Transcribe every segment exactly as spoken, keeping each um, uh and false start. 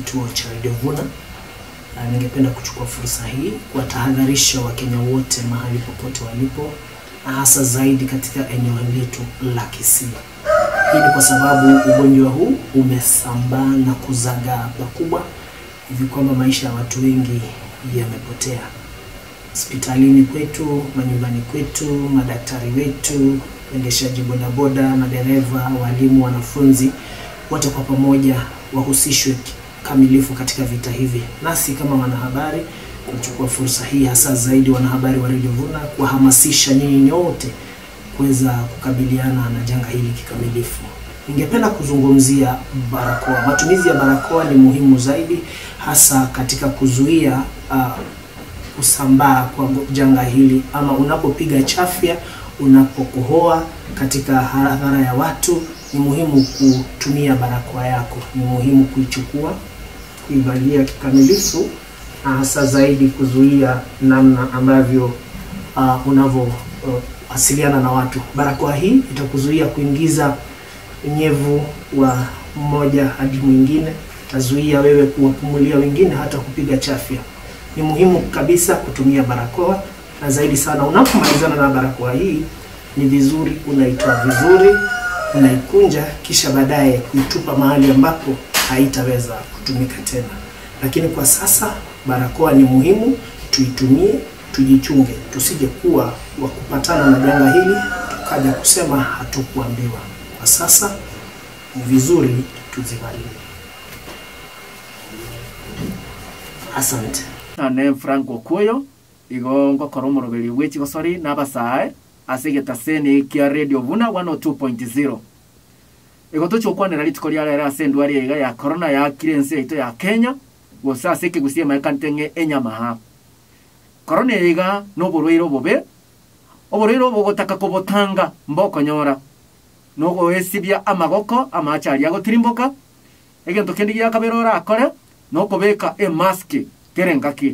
kituo cha Radio Vuna. Na ningependa kuchukua fursa hii kuwatahadharisha Wakenya wote mahali popote walipo, na hasa zaidi katika eneo letu la Kisii. Hii ni kwa sababu ugonjwa huu umesambaa na kuzagaa pakubwa hivi kwamba maisha ya watu wengi yamepotea. Hospitalini kwetu, manyumbani kwetu, madaktari wetu, waendeshaji bodaboda, madereva, walimu, wanafunzi, wote kwa pamoja wahusishwe kamilifu katika vita hivi. Nasi kama wanahabari kuchukua fursa hii, hasa zaidi wanahabari wa Radio Vuna, kuhamasisha nyinyi nyote kuweza kukabiliana na janga hili kikamilifu. Ningependa kuzungumzia barakoa. Matumizi ya barakoa ni muhimu zaidi, hasa katika kuzuia uh, kusambaa kwa janga hili, ama unapopiga chafya, unapokohoa katika hadhara ya watu, ni muhimu kutumia barakoa yako. Ni muhimu kuichukua, kuivalia kikamilifu, na hasa zaidi kuzuia namna ambavyo uh, unavyo uh, asiliana na watu. Barakoa hii itakuzuia kuingiza unyevu wa mmoja hadi mwingine, itazuia wewe kuwapumulia wengine, hata kupiga chafya. Ni muhimu kabisa kutumia barakoa, na zaidi sana unapomalizana na barakoa hii, ni vizuri unaitoa vizuri, unaikunja, kisha baadaye kuitupa mahali ambapo haitaweza kutumika tena. Lakini kwa sasa barakoa ni muhimu, tuitumie, tujichunge, tusije kuwa wa kupatana na janga hili tukaja kusema hatukuambiwa. Kwa sasa ni vizuri tuzivalie. Asante. Ane Franco Kuyo igongo koromorobeli wechi gosori nabasae asegeta sene kia Radio Vuna one oh two point zero. Igoto chokwanera litikolia rera sendwari ega ya corona ya kirense ito ya Kenya gosa seke gusie maikantenge enyamaha. Corona ega no borwiro bobe oborwiro bogotaka kobotanga mboko nyora nogo esibya amagoko amachari agotirimboka egento kendi ya kaberora akore no kobeka e mask kerengaki.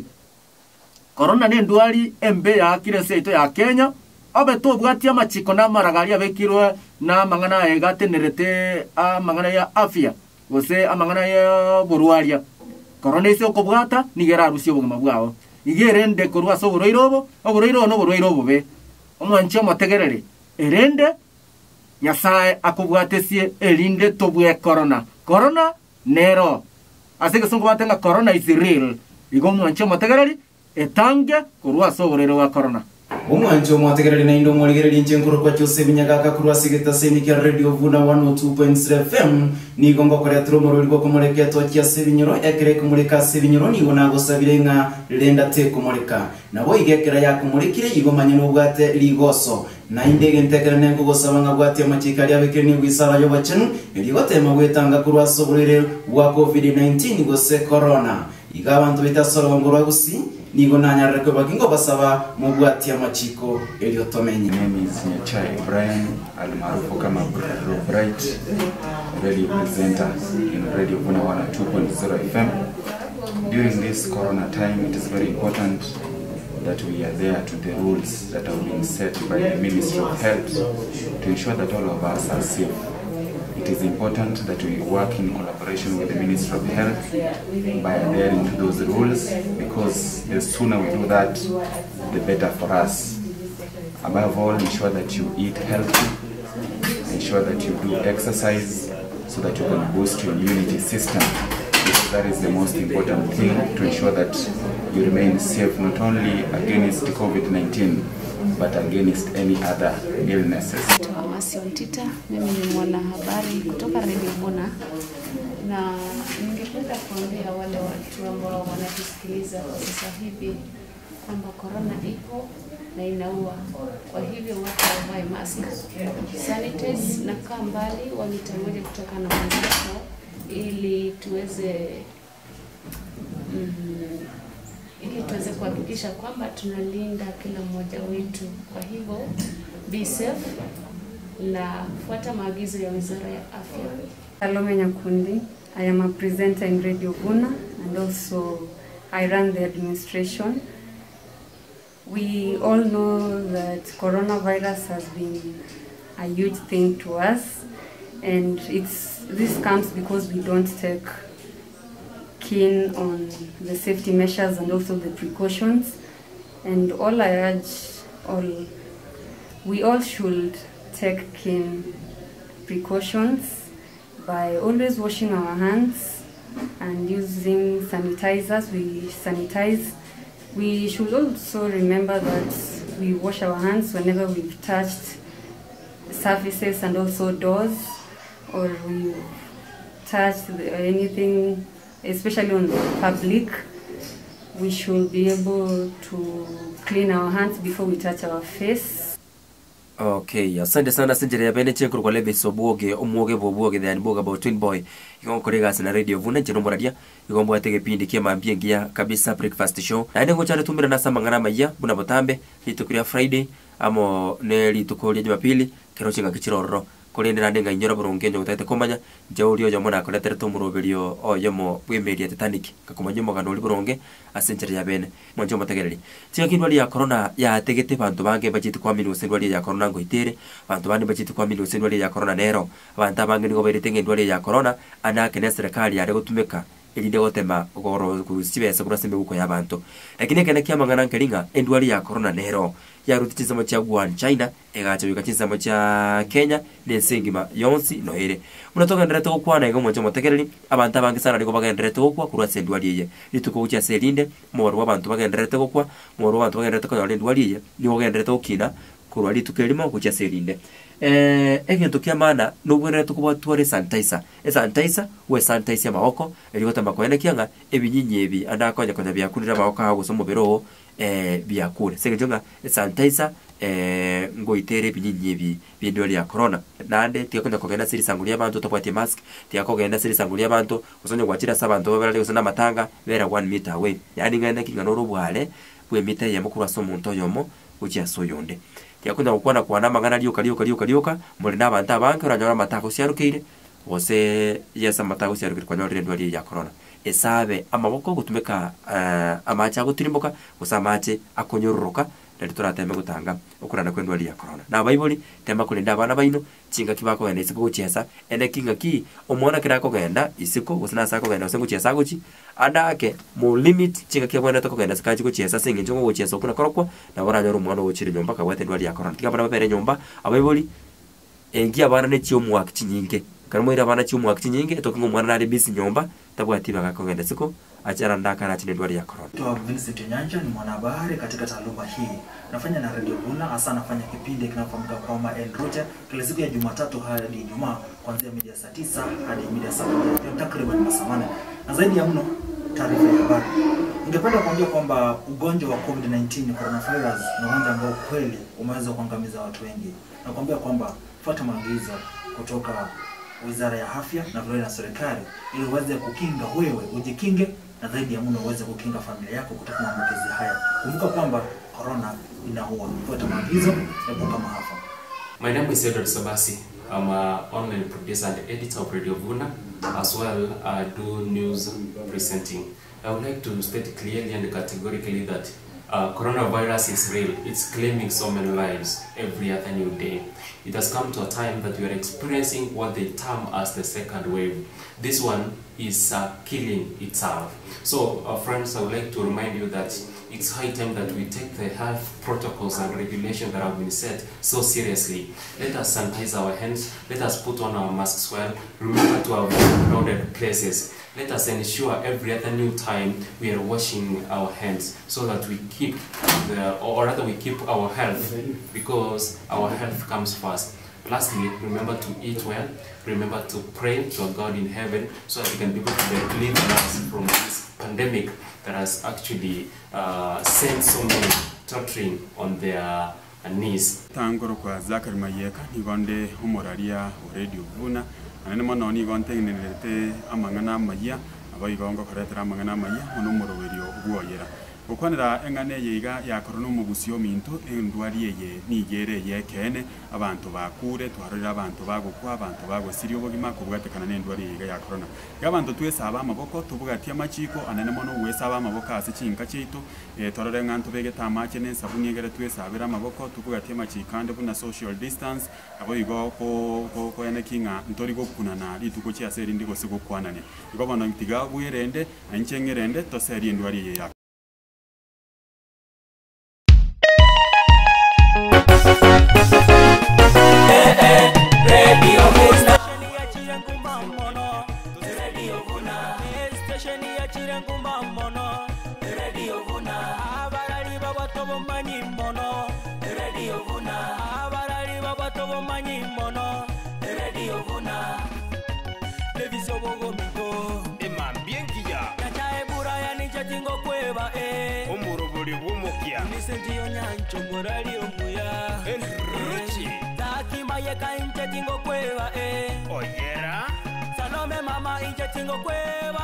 Corona ne ndwari embe ya kirense ito ya Kenya abe to bwati amachiko na maragari abekirwe na mangana ega tenerete a mangana ya afya gose amangana ya borwaria. Corona ise okobwata nigera rusio bogima bwao igerende korwa so boroirobo oboroiro no boroirobo be omwanchi omotegerere erende Nyasaye akubwatesie elinde tobwe corona. Corona nero asige songo batenga corona is real igo mwanchi omotegerere etange korwa so boroiro wa corona. Omwanchi omotegerere na indo moligerere nchenkuru kwa chose binyaga kurwa sigeta seni kia Radio Vuna one oh two point zero F M ni gongo kwa tromoro liko kumuleka to kia sebinyoro ekere kumuleka sebinyoro ni gona gosabirenga lenda te kumuleka na bo igekera ya kumulikire igomanye no bwate ligoso na indege ntekera nengo gosabanga bwate amachikari abekere ni bwisara yo bachenu eligotema gwetanga kurwa soburere wa COVID nineteen gose corona igabantu bitasoro ngorwa gusi nigo nanyarre ko bagingo basaba mu bwati amachiko eliotomenye. My name is Nyachai Brian almaarufu kama Bright, radio presenter in Radio Vuna one oh two point zero F M. During this corona time, it is very important that we are there to the rules that have been set by the Ministry of Health to ensure that all of us are safe. It is important that we work in collaboration with the Ministry of Health by adhering to those rules, because the sooner we do that, the better for us. Above all, ensure that you eat healthy, ensure that you do exercise so that you can boost your immunity system. Because that is the most important thing, to ensure that you remain safe not only against COVID nineteen, but against any other illnesses. Masiontita, mimi ni mwanahabari kutoka Radio Vuna, na ningependa kuambia wale watu ambao wanatusikiliza kwa sasa hivi kwamba corona ipo na inaua. Kwa hivyo watu wavae mask, sanitize na kaa mbali wa mita moja kutoka na mwenzako ili tuweze mm, ili tuweze kuhakikisha kwamba tunalinda kila mmoja wetu. Kwa hivyo be safe na fuata maagizo ya Wizara ya Afya. Salome Nyakundi. I am a presenter in Radio Vuna and also I run the administration. We all know that coronavirus has been a huge thing to us, and it's this comes because we don't take keen on the safety measures and also the precautions. And all I urge, all we all should take keen precautions by always washing our hands and using sanitizers. We sanitize. We should also remember that we wash our hands whenever we've touched surfaces and also doors, or we touched anything, especially on the public. We should be able to clean our hands before we touch our face. Okay, asante sana Senjere ya bene chenkuru kwa lebe sobuoge omuoge bobuoge then boga about Twin Boy. Iko korega sana radio vuna jino moradia. Iko mbo atege pindi kia mambie ngia kabisa breakfast show. Na ende ngochana tumira na sama ngana maya buna botambe litukuria Friday amo ne litukuria Jumapili kero chinga kichiroro. Kuri ndira ndenga inyora burungenyo gutete komanya jaurio yo mona koletere tumuroberio o yomo bwemeria Titanic kakomanya mo ganoli burunge asenjere ya bene mwanjo mategereri tiga kindwali ya corona ya tegete bantu bange bajiti kwa minu sendwali ya corona ngo itere bantu bandi bajiti kwa minu sendwali ya corona nero abantu bange ngo berete ngendwali ya corona anake ne serikali yare gutumeka elinde gotema goro kusibesa kurasembe guko yabantu lakini kene kia mangana nkelinga endwali ya corona nero ya rutitiza mo cha Wuhan China egacho yukatiza mo cha Kenya nensingima yonsi nohere munatoka ndreto okwana ego monjo motegereri abantu abange sana liko bagendrete okwa kurwa sendwali ye lituko ucha selinde moro abantu bagendrete okwa moro abantu bagendrete kwa ndwali ye ni bagendrete okina kurwa litukelimo kucha selinde eh egento kia mana nubwere tukuba tuare sanitizer e sanitizer we sanitizer maoko eligota makoene kianga ebinyinyi ebi anakonya konya byakurira maoko hago somo bero eh byakure segejonga e sanitizer eh ngoitere binyinyi ebi bindwali ya corona nande tiyakonda kogenda siri sangulia abantu topati mask tiyakogenda siri sangulia abantu usonye gwachira sabantu baberale usana matanga bera one meter away yani ngana kingano robwale bwe meter ya mukuru aso muntu yomo uchi soyonde yakunda gukwana kwana magana liyo kaliyo kaliyo kaliyo muri n'abantu abanke uranyora matako cyarukire bose yesa matako cyarukire kwanyora ndwali ya corona esabe amaboko gutumeka uh, amacha guturimboka usamache akonyororoka ndari turateme gutanga ukurana kwendwali ya corona na bayiboli tema kulinda abana bayino cinga kibako ene isiko guchesa ene kinga ki omona kirako genda isiko gusina sako genda usengu chesa guchi andake mu limit cinga kibona to kugenda sikaji guchesa singe njongo guchesa kuna korokwa na baranyoro umwana wochire nyomba ka wete ndwali ya corona tigabana babere nyomba abayiboli engi abana ne chiyo muwak chinyinge karimo ira abana chiyo muwak chinyinge to ngo mwana ari bisi nyomba tabwati baka kugenda siko achara ndaka na chine ndwali ya corona. Toa Vincent Nyanja ni mwanahabari katika taaluma hii. Nafanya na Radio Vuna, hasa nafanya kipindi kinafahamika kama El Roger kila siku ya Jumatatu hadi Ijumaa kuanzia mida saa tisa hadi mida saa moja takriban masaa manne. Na zaidi ya mno taarifa ya habari. Ningependa kuambia kwamba ugonjwa wa COVID nineteen coronavirus ni ugonjwa ambao kweli umeweza kuangamiza watu wengi. Nakwambia kwamba fuata maagizo kutoka Wizara ya Afya na vile na serikali ili uweze kukinga wewe, ujikinge na zaidi ya mno uweze kukinga familia yako kutoka maambukizi haya. Kumbuka kwamba corona inaua. Fuata maagizo, epuka maafa. My name is Edward Sabasi. I'm an online producer and editor of Radio Vuna. As well, I do news presenting. I would like to state clearly and categorically that uh, coronavirus is real. It's claiming so many lives every other new day. It has come to a time that we are experiencing what they term as the second wave. This one is uh, killing itself. So, uh, friends, I would like to remind you that it's high time that we take the health protocols and regulations that have been set so seriously. Let us sanitize our hands. Let us put on our masks well. Remember to avoid crowded places. Let us ensure every other new time we are washing our hands so that we keep, the, or rather we keep our health, because our health comes first. Lastly, remember to eat well. Remember to pray to a God in heaven so that we can be able to deliver us from this pandemic that has actually uh, sent so many tottering on their knees. Tangoro kwa Zakari Mayeka ni gonde homoraria Radio Vuna anene mono ni gonte ngelete amangana maya abayigongo koretera amangana maya ono morowerio guoyera gukwanira engane yiga yakorona omugusio minto endwari eye nigere yekene abantu bakure twarira abantu bagukwa abantu bagosirio bogima kubwatekana n'endwari yiga yakorona yabantu twesaba amaboko tubugatia amachiko anene mono wesaba amaboko ase chinka chitu e, twarore ngantu begeta amache n'ensabuni egere twesabira amaboko tubugatia amachikande buna social distance abo igo ko ko ko ene kinga ntori gokunana rituko chiase rindi gosigo kwanane igo bana mitiga bwirende anchengerende toseri endwari ye ya Sentiyo nyancho morali omuya Enruchi Taki mayeka inche tingo kweva eh Oyera Salome mama inche tingo kweva